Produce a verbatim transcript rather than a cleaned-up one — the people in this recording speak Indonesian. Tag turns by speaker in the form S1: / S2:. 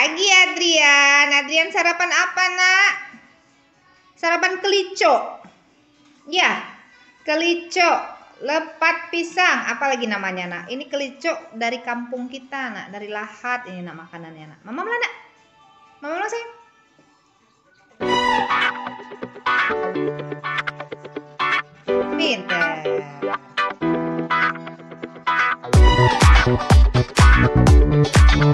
S1: pagi, Adrian. Adrian sarapan apa, nak? Sarapan kelico. Ya, kelico. Lepat pisang. Apa lagi namanya, nak? Ini kelico dari kampung kita, nak. Dari Lahat ini, nak, makanannya, nak. Mama mana, nak? Mama mana, sayang? Pinter.